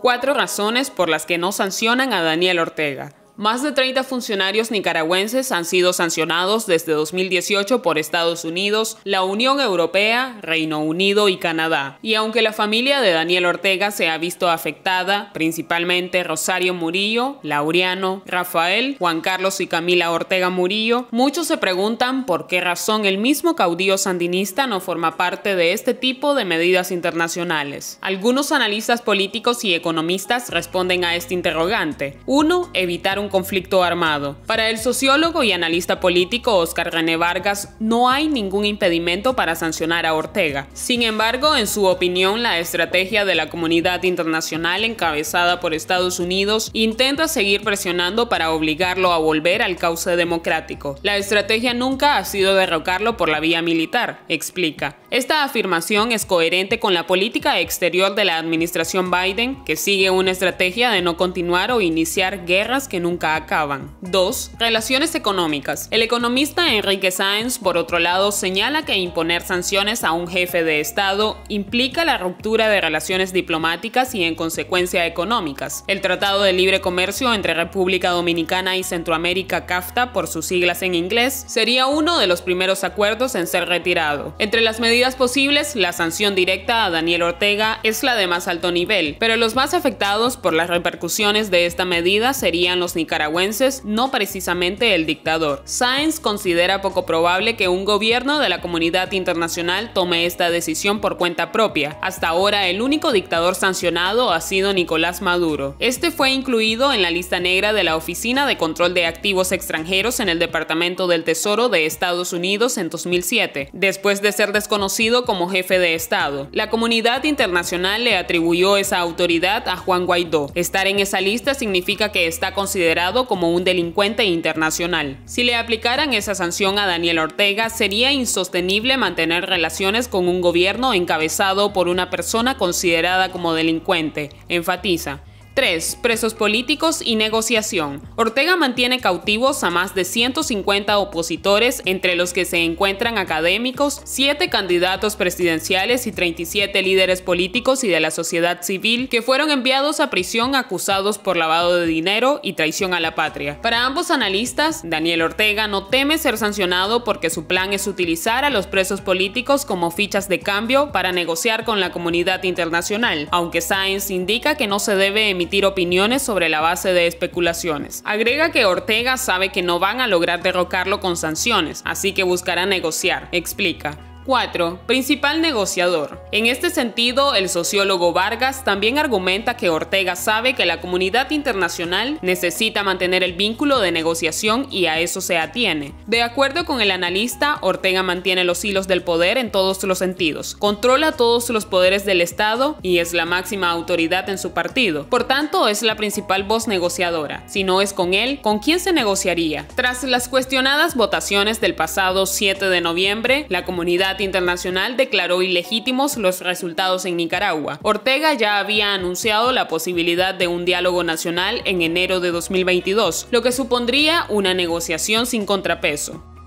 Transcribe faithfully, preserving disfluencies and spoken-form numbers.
Cuatro razones por las que no sancionan a Daniel Ortega. Más de treinta funcionarios nicaragüenses han sido sancionados desde dos mil dieciocho por Estados Unidos, la Unión Europea, Reino Unido y Canadá. Y aunque la familia de Daniel Ortega se ha visto afectada, principalmente Rosario Murillo, Laureano, Rafael, Juan Carlos y Camila Ortega Murillo, muchos se preguntan por qué razón el mismo caudillo sandinista no forma parte de este tipo de medidas internacionales. Algunos analistas políticos y economistas responden a este interrogante. uno. Evitar un conflicto armado. Para el sociólogo y analista político Óscar René Vargas, no hay ningún impedimento para sancionar a Ortega. Sin embargo, en su opinión, la estrategia de la comunidad internacional encabezada por Estados Unidos intenta seguir presionando para obligarlo a volver al cauce democrático. La estrategia nunca ha sido derrocarlo por la vía militar, explica. Esta afirmación es coherente con la política exterior de la administración Biden, que sigue una estrategia de no continuar o iniciar guerras que nunca acaban. dos. Relaciones económicas. El economista Enrique Sáenz, por otro lado, señala que imponer sanciones a un jefe de Estado implica la ruptura de relaciones diplomáticas y en consecuencia económicas. El Tratado de Libre Comercio entre República Dominicana y Centroamérica, CAFTA, por sus siglas en inglés, sería uno de los primeros acuerdos en ser retirado. Entre las medidas posibles, la sanción directa a Daniel Ortega es la de más alto nivel, pero los más afectados por las repercusiones de esta medida serían los nicaragüenses, no precisamente el dictador. Sáenz considera poco probable que un gobierno de la comunidad internacional tome esta decisión por cuenta propia. Hasta ahora, el único dictador sancionado ha sido Nicolás Maduro. Este fue incluido en la lista negra de la Oficina de Control de Activos Extranjeros en el Departamento del Tesoro de Estados Unidos en dos mil siete, después de ser desconocido como jefe de Estado. La comunidad internacional le atribuyó esa autoridad a Juan Guaidó. Estar en esa lista significa que está considerado como un delincuente internacional. Si le aplicaran esa sanción a Daniel Ortega, sería insostenible mantener relaciones con un gobierno encabezado por una persona considerada como delincuente, enfatiza. tres. Presos políticos y negociación. Ortega mantiene cautivos a más de ciento cincuenta opositores, entre los que se encuentran académicos, siete candidatos presidenciales y treinta y siete líderes políticos y de la sociedad civil que fueron enviados a prisión acusados por lavado de dinero y traición a la patria. Para ambos analistas, Daniel Ortega no teme ser sancionado porque su plan es utilizar a los presos políticos como fichas de cambio para negociar con la comunidad internacional, aunque Sáenz indica que no se debe emitir emitir opiniones sobre la base de especulaciones. Agrega que Ortega sabe que no van a lograr derrocarlo con sanciones, así que buscará negociar, explica. cuatro. Principal negociador. En este sentido, el sociólogo Vargas también argumenta que Ortega sabe que la comunidad internacional necesita mantener el vínculo de negociación y a eso se atiene. De acuerdo con el analista, Ortega mantiene los hilos del poder en todos los sentidos, controla todos los poderes del Estado y es la máxima autoridad en su partido. Por tanto, es la principal voz negociadora. Si no es con él, ¿con quién se negociaría? Tras las cuestionadas votaciones del pasado siete de noviembre, la comunidad internacional declaró ilegítimos los resultados en Nicaragua. Ortega ya había anunciado la posibilidad de un diálogo nacional en enero de dos mil veintidós, lo que supondría una negociación sin contrapeso.